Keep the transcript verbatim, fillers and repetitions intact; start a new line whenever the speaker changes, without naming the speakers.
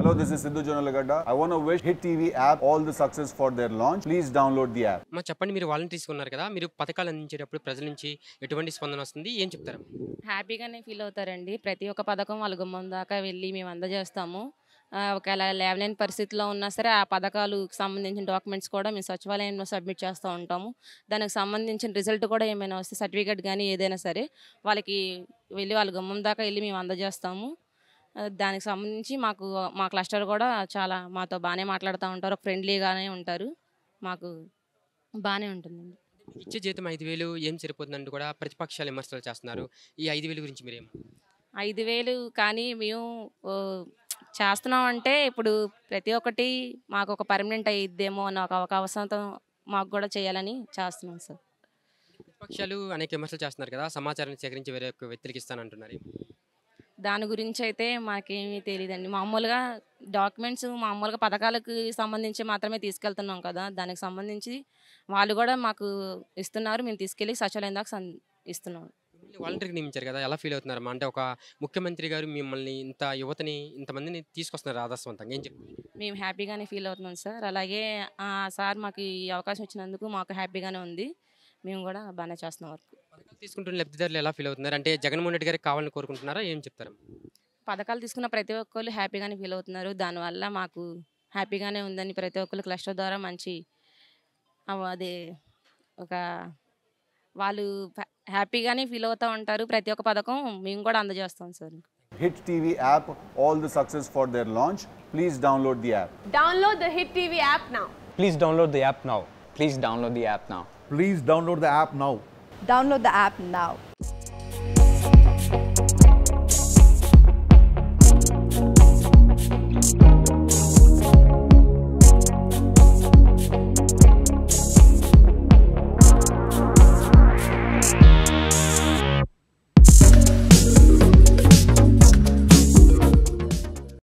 Hello, this is Sidhu Jonalagada. I want to wish Hit T V app all the success for their launch. Please download the app.
మా చెప్పండి మీరు volunteers ఉన్నారు కదా మీరు పథకాలు అందించేటప్పుడు ప్రజల నుంచి ఎటువంటి స్పందన వస్తుంది ఏం చెప్తారు?
హ్యాపీగానే ఫీల్ అవుతారండి. ప్రతి ఒక్క పథకం వాళ్ళ గుమ్మం దాకా వెళ్ళి మేము అందజేస్తాము. ఆహ్, ఒకవేళ లేవలేని పరిస్థితిలో ఉన్నా సరే ఆ పథకాలకు సంబంధించిన డాక్యుమెంట్స్ కూడా మేము సచివాలయంలో సబ్మిట్ చేస్తూ ఉంటాము. దానికి సంబంధించిన రిజల్ట్ కూడా ఏమైనా వస్తే సర్టిఫికేట్ కానీ ఏదైనా సరే వాళ్ళకి వెళ్ళి వాళ్ళ గుమ్మం దాకా వెళ్ళి మేము అందజేస్తాము. ఆహ్, దానికి సంబంధించి మాకు మా క్లస్టర్ కూడా చాలా మాతో బాగానే మాట్లాడుతూ ఉంటారు. ఫ్రెండ్లీగానే ఉంటారు. మాకు బాగానే ఉంటుందండి.
ఇచ్చే జీతం ఐదు వేలు ఏం సరిపోతుందంటూ కూడా ప్రతిపక్షాలు విమర్శలు చేస్తున్నారు. ఈ ఐదు వేలు గురించి మీరేం?
ఐదు వేలు కానీ మేము ఓహ్, చేస్తున్నామంటే ఇప్పుడు ప్రతి ఒక్కటి మాకు ఒక పర్మనెంట్ అయ్యిద్దేమో అన్న ఒక అవకాశంతో మాకు కూడా చేయాలని చేస్తున్నాం సార్.
ప్రతిపక్షాలు అనేక విమర్శలు చేస్తున్నారు కదా సమాచారాన్ని సేకరించి వేరే ఒక వ్యక్తులకి ఇస్తానంటున్నారు.
దాని గురించి అయితే మాకేమీ తెలియదండి. మామూలుగా డాక్యుమెంట్స్ మామూలుగా పథకాలకు సంబంధించి మాత్రమే తీసుకెళ్తున్నాం కదా, దానికి సంబంధించి వాళ్ళు కూడా మాకు ఇస్తున్నారు. మేము తీసుకెళ్ళి సచివాలయం దాకా సం ఇస్తున్నాం.
వాలంటీర్కి నియమించారు కదా ఎలా ఫీల్ అవుతున్నారు? అంటే ఒక ముఖ్యమంత్రి గారు మిమ్మల్ని ఇంత యువతని ఇంతమందిని తీసుకొస్తున్నారు ఆదర్శవంతంగా ఏం చెప్తారు?
మేము హ్యాపీగానే ఫీల్ అవుతున్నాం సార్. అలాగే ఆ సార్ మాకు ఈ అవకాశం ఇచ్చినందుకు మాకు హ్యాపీగానే ఉంది. మేము కూడా బాగానే చేస్తున్నాం వర్క్.
పథకాలు తీసుకుంటున్న లబ్ధిదారులు ఎలా ఫీల్ అవుతున్నారు? అంటే జగన్మోహన్ రెడ్డి గారికి కావాలని కోరుకుంటున్నారా ఏం చెప్తారు?
పథకాలు తీసుకున్న ప్రతి ఒక్కళ్ళు హ్యాపీగానే ఫీల్ అవుతున్నారు. దానివల్ల మాకు హ్యాపీగానే ఉందని ప్రతి ఒక్కళ్ళు క్లస్టర్ ద్వారా మంచి అవ- అదే ఒక వాళ్ళు హ్యా- హ్యాపీగానే ఫీల్ అవుతూ ఉంటారు. ప్రతి ఒక్క పథకం మేము కూడా అందజేస్తాం sir.
Hit T V app all the success for their launch. Please download the app.
Download the Hit T V app now.
Please download the app now.
Please download the app now.
Please download the app now.
Download the app now.